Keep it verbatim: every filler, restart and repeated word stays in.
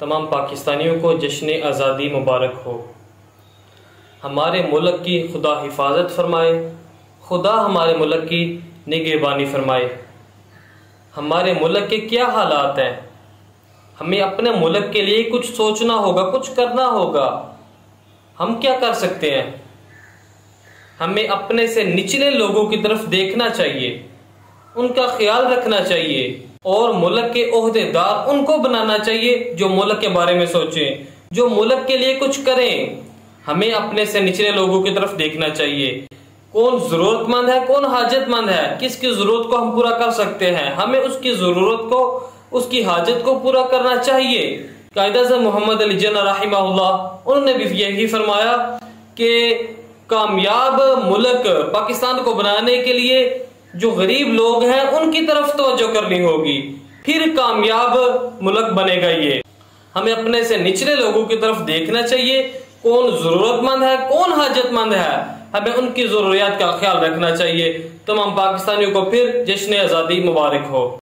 تمام پاکستانیوں کو جشن آزادی مبارک ہو۔ ہمارے ملک کی خدا حفاظت فرمائے، خدا ہمارے ملک کی نگہبانی فرمائے۔ ہمارے ملک کے کیا حالات ہیں، ہمیں اپنے ملک کے لیے کچھ سوچنا ہوگا، کچھ کرنا ہوگا۔ ہم کیا کر سکتے ہیں؟ ہمیں اپنے سے نچلے لوگوں کی طرف دیکھنا چاہیے، ان کا خیال رکھنا چاہیے، اور ملک کے عہدے دار ان کو بنانا چاہیے جو ملک کے بارے میں سوچیں، جو ملک کے لیے کچھ کریں۔ ہمیں اپنے سے نچلے لوگوں کی طرف دیکھنا چاہیے، کون ضرورت مند ہے، کون حاجت مند ہے، کس کی ضرورت کو ہم پورا کر سکتے ہیں، ہمیں اس کی ضرورت کو، اس کی حاجت کو پورا کرنا چاہیے۔ قائد اعظم محمد علی جناح رحمہ اللہ، انہوں نے بھی یہی فرمایا کہ کامیاب ملک پاکستان کو بنانے کے لیے جو غریب لوگ ہیں ان کی طرف توجہ کرنی ہوگی، پھر کامیاب ملک بنے گا۔ یہ ہمیں اپنے سے نچلے لوگوں کی طرف دیکھنا چاہیے، کون ضرورت مند ہے، کون حاجت مند ہے، ہمیں ان کی ضروریات کا خیال رکھنا چاہیے۔ تمام پاکستانیوں کو پھر جشن آزادی مبارک ہو۔